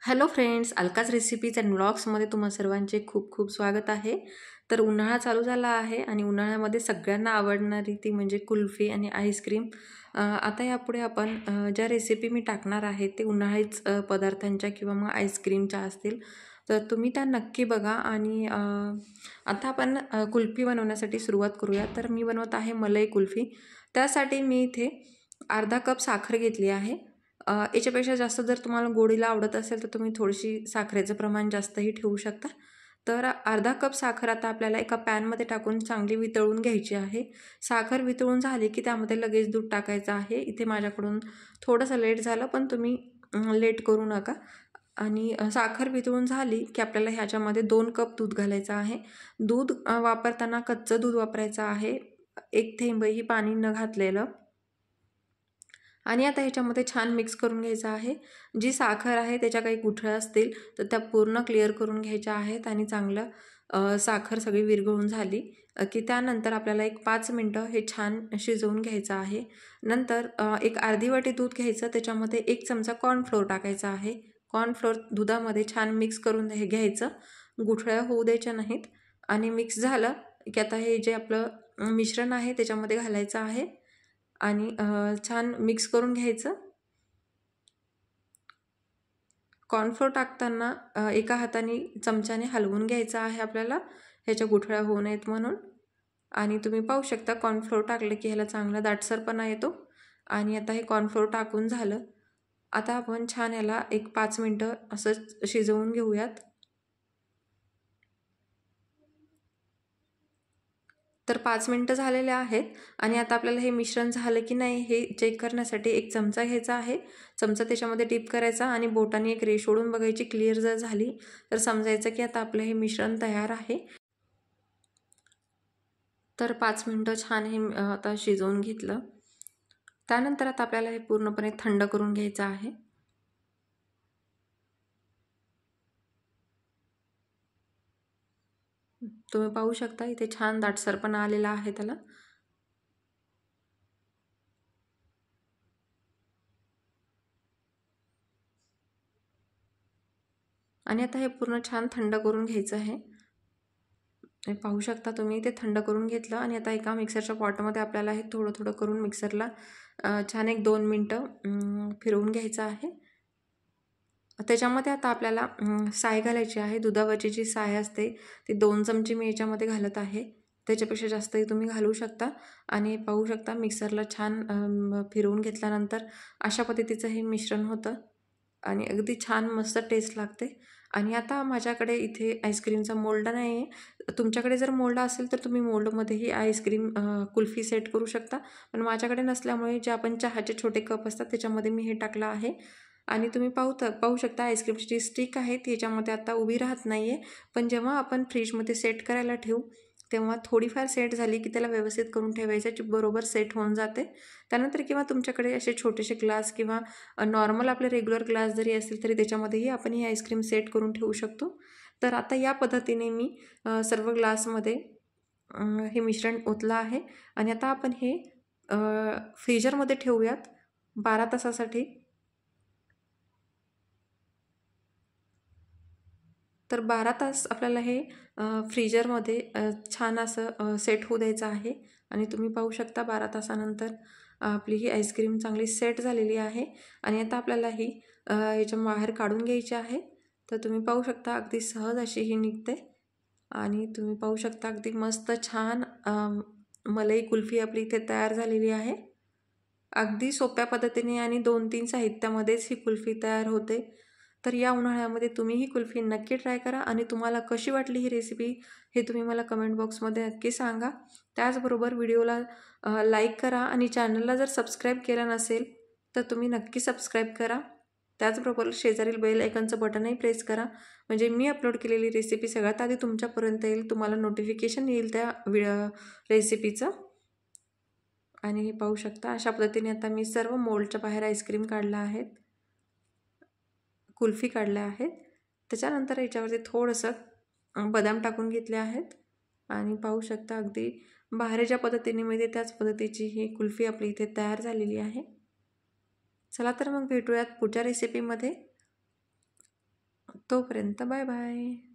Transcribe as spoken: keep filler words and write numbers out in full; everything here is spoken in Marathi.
हॅलो फ्रेंड्स, अलकाज रेसिपीज अँड व्लॉग्समध्ये तुम्हा सर्वांचे खूप खूप स्वागत आहे. तर उन्हाळा चालू झाला आहे आणि उन्हाळ्यामध्ये सगळ्यांना आवडणारी ती म्हणजे कुल्फी आणि आईस्क्रीम. आता यापुढे आपण ज्या रेसिपी मी टाकणार आहे ते उन्हाळीच पदार्थांच्या किंवा मग आईस्क्रीमच्या असतील, तर तुम्ही त्या नक्की बघा. आणि आता आपण कुल्फी बनवण्यासाठी सुरुवात करूया. तर मी बनवत आहे मलाई कुल्फी. त्यासाठी मी इथे अर्धा कप साखर घेतली आहे. याच्यापेक्षा जास्त जर तुम्हाला गोडीला आवडत असेल तर तुम्ही थोडीशी साखरेचं प्रमाण जास्तही ठेवू शकता. तर अर्धा कप साखर आता आपल्याला एका पॅनमध्ये टाकून चांगली वितळून घ्यायची आहे. साखर वितळून झाली की त्यामध्ये लगेच दूध टाकायचं आहे. इथे माझ्याकडून थोडंसं लेट झालं, पण तुम्ही लेट करू नका. आणि साखर वितळून झाली की आपल्याला ह्याच्यामध्ये दोन कप दूध घालायचं आहे. दूध वापरताना कच्चं दूध वापरायचं आहे, एक थेंबही पाणी न घातलेलं. आणि आता ह्याच्यामध्ये छान मिक्स करून घ्यायचं आहे. जी साखर आहे त्याच्या काही गुठळ्या असतील तर त्या पूर्ण क्लिअर करून घ्यायच्या आहेत. आणि चांगलं साखर सगळी विरघळून झाली की त्यानंतर आपल्याला एक पाच मिनटं हे छान शिजवून घ्यायचं आहे. नंतर एक अर्धी वाटी दूध घ्यायचं, त्याच्यामध्ये एक चमचा कॉर्नफ्लोअर टाकायचा आहे. कॉर्नफ्लोअर दुधामध्ये छान मिक्स करून घ्यायचं, गुठळ्या होऊ द्यायच्या नाहीत. आणि मिक्स झालं की आता हे जे आपलं मिश्रण आहे त्याच्यामध्ये घालायचं आहे आणि छान मिक्स करून घ्यायचं. कॉर्नफ्लोअर टाकताना एका हाताने चमच्याने हलवून घ्यायचं आहे आपल्याला, ह्याच्या गुठळ्या होऊ नयेत म्हणून. आणि तुम्ही पाहू शकता कॉर्नफ्लोअर टाकलं की ह्याला चांगला दाटसरपणा येतो. आणि आता हे कॉर्नफ्लोअर टाकून झालं. आता आपण छान ह्याला एक पाच मिनटं असं शिजवून घेऊयात. तर पाच मिनटं झालेले आहेत. आणि आता आपल्याला हे मिश्रण झालं की नाही हे चेक करण्यासाठी एक चमचा घ्यायचा आहे. चमचा त्याच्यामध्ये डिप करायचा आणि बोटाने एक रेष ओढून बघायची. क्लिअर जर झाली तर समजायचं की आता आपलं हे मिश्रण तयार आहे. तर पाच मिनटं छान हे आता शिजवून घेतलं. त्यानंतर आता आपल्याला हे पूर्णपणे थंड करून घ्यायचं आहे. तुम्ही पाहू शकता इथे छान दाटसरपणा आलेला आहे त्याला. आणि आता हे पूर्ण छान थंड करून घ्यायचं आहे. हे पाहू शकता तुम्ही, ते थंड करून घेतलं. आणि आता एका मिक्सरच्या पॉटमध्ये आपल्याला हे थोडं थोडं करून मिक्सरला छान एक दोन मिनटं फिरवून घ्यायचं आहे. त्याच्यामध्ये आता आपल्याला साय घालायची आहे. दुधावरची जी साय असते ती दोन चमचे मी याच्यामध्ये घालत आहे. त्याच्यापेक्षा जास्तही तुम्ही घालू शकता. आणि पाहू शकता मिक्सरला छान फिरवून घेतल्यानंतर अशा पद्धतीचं हे मिश्रण होतं आणि अगदी छान मस्त टेस्ट लागते. आणि आता माझ्याकडे इथे आईस्क्रीमचा मोल्ड नाही आहे. तुमच्याकडे जर मोल्ड असेल तर तुम्ही मोल्डमध्येही आईस्क्रीम कुल्फी सेट करू शकता. पण माझ्याकडे नसल्यामुळे जे आपण चहाचे छोटे कप असतात त्याच्यामध्ये मी हे टाकलं आहे. आणि तुम्ही पाहू पाहू शकता आईस्क्रीमची जी स्टिक आहे ती याच्यामध्ये आता उभी राहत नाही आहे. पण जेव्हा आपण फ्रीजमध्ये सेट करायला ठेवू तेव्हा थोडीफार सेट झाली की त्याला व्यवस्थित करून ठेवायचं, बरोबर सेट होऊन जाते. त्यानंतर किंवा तुमच्याकडे असे छोटेसे ग्लास किंवा नॉर्मल आपले रेग्युलर ग्लास जरी असतील तरी त्याच्यामध्येही आपण ही आईस्क्रीम सेट करून ठेवू शकतो. तर आता या पद्धतीने मी सर्व ग्लासमध्ये हे मिश्रण ओतलं आहे. आणि आता आपण हे फ्रीजरमध्ये ठेवूयात बारा तासासाठी. तर बारा तास आपल्याला हे फ्रीजरमध्ये छान असं सेट होऊ द्यायचं आहे. आणि तुम्ही पाहू शकता बारा तासानंतर आपली ही आईस्क्रीम चांगली सेट झालेली आहे. आणि आता आपल्याला ही याच्या बाहेर काढून घ्यायची आहे. तर तुम्ही पाहू शकता अगदी सहज अशी ही निघते. आणि तुम्ही पाहू शकता अगदी मस्त छान मलाई कुल्फी आपली इथे तयार झालेली आहे. अगदी सोप्या पद्धतीने आणि दोन तीन साहित्यामध्येच ही कुल्फी तयार होते. तर या उन्हाळ्यामध्ये तुम्ही ही कुल्फी नक्की ट्राय करा. आणि तुम्हाला कशी वाटली ही रेसिपी हे तुम्ही मला कमेंट बॉक्समध्ये नक्की सांगा. त्याचबरोबर व्हिडिओला लाईक करा आणि चॅनलला जर सबस्क्राईब केलं नसेल तर तुम्ही नक्की सबस्क्राईब करा. त्याचबरोबर शेजारील बेल आयकॉनचं बटनही प्रेस करा, म्हणजे मी अपलोड केलेली रेसिपी सगळ्यात आधी तुमच्यापर्यंत येईल, तुम्हाला नोटिफिकेशन येईल त्या रेसिपीचं. आणि हे पाहू शकता अशा पद्धतीने आता मी सर्व मोल्डच्या बाहेर आईस्क्रीम काढल्या आहेत, कुल्फी काढल्या आहेत. त्याच्यानंतर याच्यावरती थोडंसं बदाम टाकून घेतले आहेत. आणि पाहू शकता अगदी बाहेर ज्या पद्धतीने मिळते त्याच पद्धतीची ही कुल्फी आपली इथे तयार झालेली आहे. चला तर मग भेटूयात पुढच्या रेसिपीमध्ये. तोपर्यंत बाय बाय.